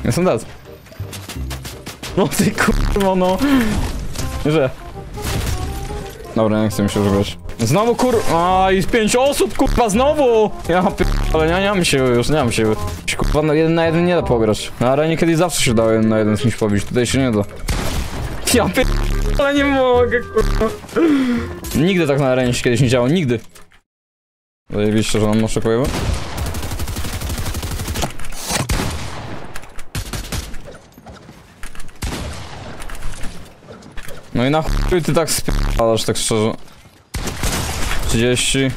Jestem dead. No ty kurwa no. Że. Dobra, nie chcę mi się już grać. Znowu a i 5 osób kurwa znowu! Ja ale nie mam siły już, nie mam siły. Kurwa no 1 na 1 nie da pograć. Na arenie kiedyś zawsze się dało 1 na 1 z kimś pobić, tutaj się nie da. Ja ale nie mogę kurwa. Nigdy tak na arenie się kiedyś nie działo, nigdy. Zajebiście, że nam nasze pojawy. No i na chuj ty tak spierdalasz, tak szczerze. 30.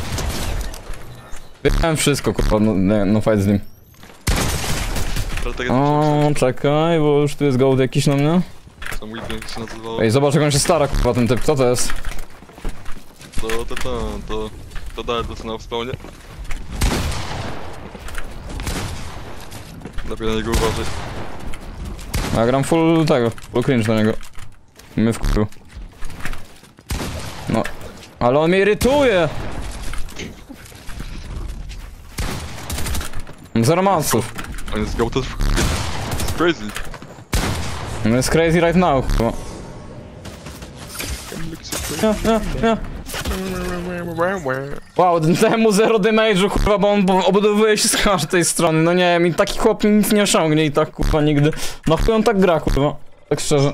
Wiem wszystko, kurwa, no fight z nim. O, czekaj, bo już tu jest gołd jakiś na mnie. Ej, zobacz jak on się stara, kurwa, ten typ, kto to jest? To daje to na wspomnienie. Lepiej na niego uważaj. Ja gram full cringe na niego. My w kurzu. No, ale on mnie irytuje! Mam zero mansów. On jest gołted w It's crazy. On jest crazy right now, chyba. Nie. Wow, temu zero damage'u, kurwa, bo on obudowuje się z każdej strony. No nie, mi taki chłop nic nie osiągnie i tak, kurwa, nigdy. No chuj on tak gra, kurwa. Tak szczerze.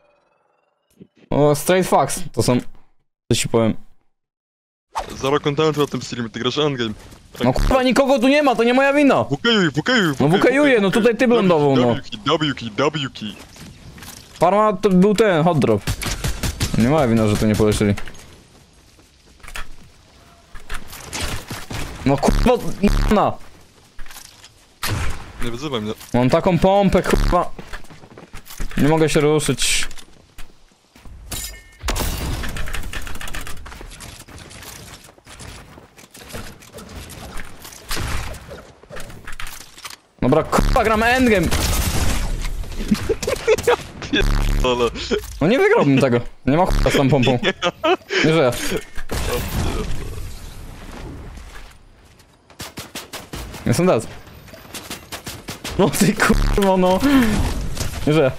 O, straight facts to są. Co ci powiem. Zero kontentu na tym streamie, ty grasz endgame. No kurwa, nikogo tu nie ma, to nie moja wina. WKuj. No WKuję, no tutaj ty lądował, no. W-key. Parma to był ten, hot drop. Nie moja wina, że to nie polecieli. No kurwa, na. Nie wyzywaj mnie. Mam taką pompę, kurwa. Nie mogę się ruszyć. Dobra, kurwa, gramy endgame. Ale... No nie wygrałbym tego. Nie ma chuta z tą pompą. Nie żyję. Jestem dead. No ty kurwa no. Nie żyję.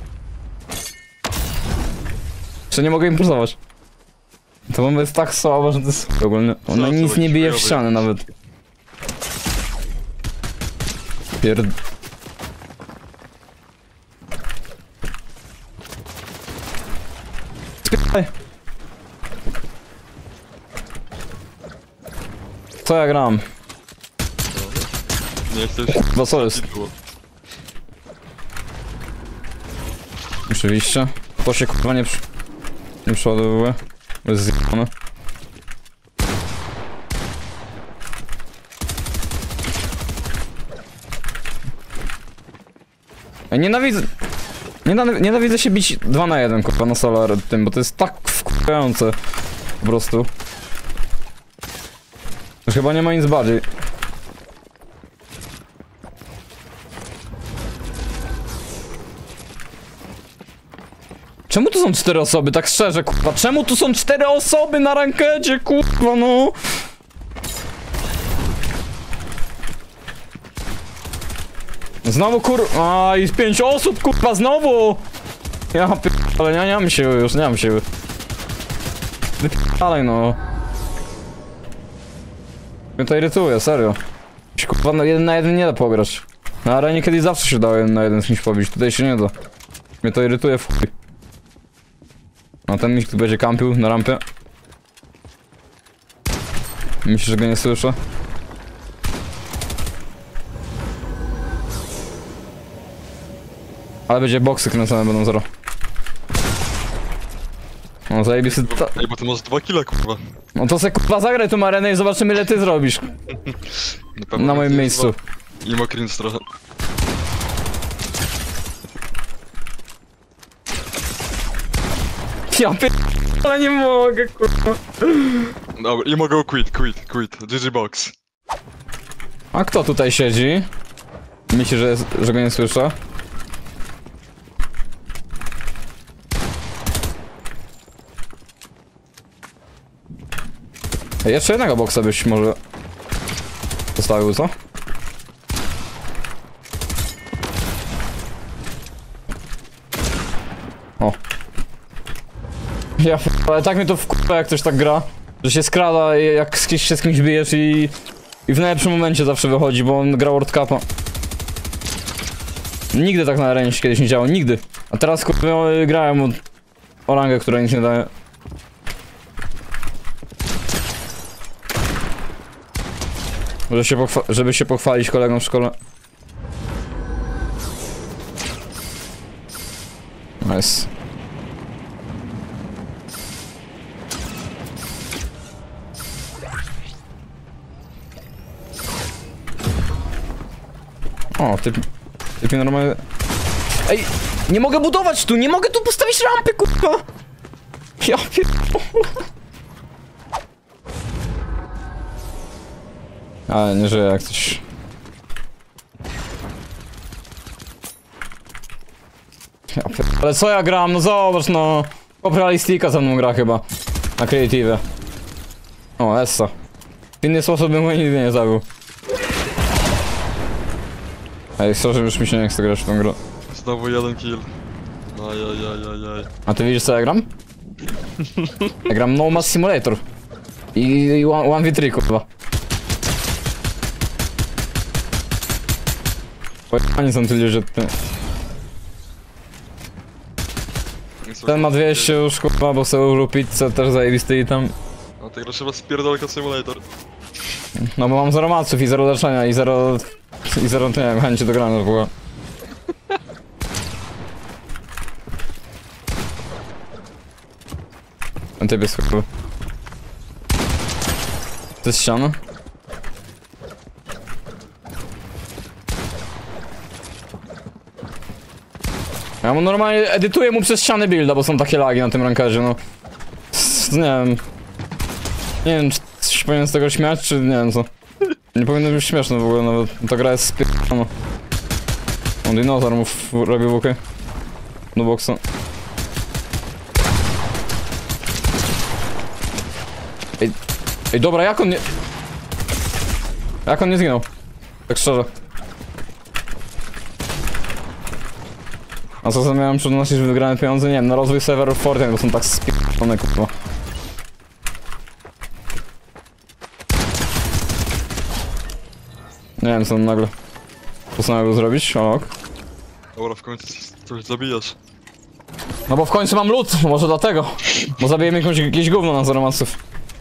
Jeszcze nie mogę imponować. To bomba jest tak słaba, że to jest ogólnie. Ona nic nie bije w ścianę nawet. Co ja gram? Nie chcesz... Bo co jest? Oczywiście. To się kurwa nie przeładowuje. Jest zjebane. Ja nienawidzę się bić 2 na 1 kurwa na solo tym, bo to jest tak wkurzające. Po prostu. Już chyba nie ma nic bardziej. Czemu tu są 4 osoby, tak szczerze, kurwa? Czemu tu są 4 osoby na rankedzie, kurwa, no? Znowu a i 5 osób, kurwa, znowu! Ja ale nie mam siły już, nie mam siły. Wypierdalaj, no. Mnie to irytuje, serio. Kurwa, no 1 na 1 nie da pograć. Na arenie kiedyś zawsze się dało 1 na 1 z kimś pobić, tutaj się nie da. Mnie to irytuje w chuj. A ten miś tu będzie kampił na rampie. Myślisz, że go nie słyszę? Ale będzie boksy kręcone będą zero. No zajebisty Ej, bo ty masz 2 killa, kurwa. No to se kurwa zagraj tą arenę i zobaczymy ile ty zrobisz. Na moim miejscu. I ma cringe trochę. Ja ale nie mogę, kurwa. Dobra, i mogę quit. GG box. A kto tutaj siedzi? Myśli, że go nie słyszę? Jeszcze jednego boksa byś może postawił, co? O. Ja ale tak mnie to wkurza, jak ktoś tak gra. Że się skrada, jak się z kimś bijesz i w najlepszym momencie zawsze wychodzi, bo on gra World Cupa. Nigdy tak na arenie się kiedyś nie działo, nigdy. A teraz kurwa grałem o rangę, która nic nie daje. Żeby się pochwalić kolegom w szkole. Nice. O, typ normalnie... Ej, nie mogę budować tu, nie mogę tu postawić rampy, kurwa! Ja pierdolę. Ale nie żyję jak coś. Ja pierdolę. Ale co ja gram? No zobacz no. Realistika ze mną gra chyba. Na creative. O, Essa. W inny sposób bym go nigdy nie zabił. Ej, sorry, już mi się nie chce grać w tą grę. Znowu jeden kill. Ajajajajaj. A ty widzisz co ja gram? Ja gram No Mass Simulator. I 1v3 kurwa. Pojechani są ci ludzie. Ten ma 200 już kurwa, bo sobie użył pizzę, też zajebisty i tam. A ty grasz chyba spierdolka simulator. No bo mam 0 maców i 0 leczenia i 0... I 0, nie wiem, chęci do grania w ogóle. Ten typ jest chyba. To jest ściana? Ja mu normalnie edytuję mu przez ściany builda, bo są takie lagi na tym rankerze, no. Nie wiem. Nie wiem, czy się powinien z tego śmiać, czy nie wiem co. Nie powinno być śmieszne w ogóle, nawet ta gra jest spierdolona. On dinozaur mu robi łukę. Do boksa. Ej, dobra, jak on nie... Jak on nie zginął? Tak szczerze. A co zamiałem przenosić wygrane pieniądze? Nie wiem, na rozwój serwerów Fortnite, bo są tak spierdolone, kurwa. Nie wiem, co nagle postanowił zrobić, ok. Dobra, w końcu coś zabijasz. No bo w końcu mam lód, może dlatego. Bo zabijemy jakieś gówno na zaromaców.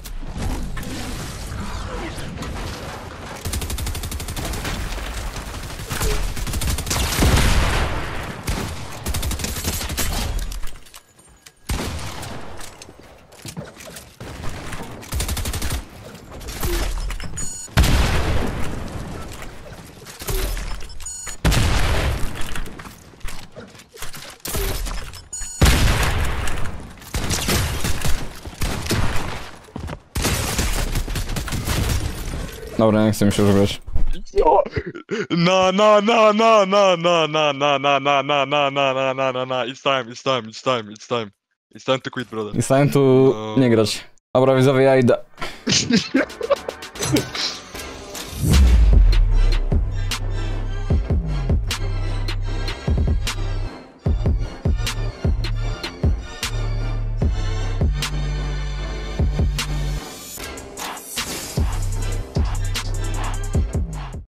Dobra, nie chcę mi się już grać. Na. It's time to quit, brother. I stałem tu nie grać. Dobra, widzowie, ja idę.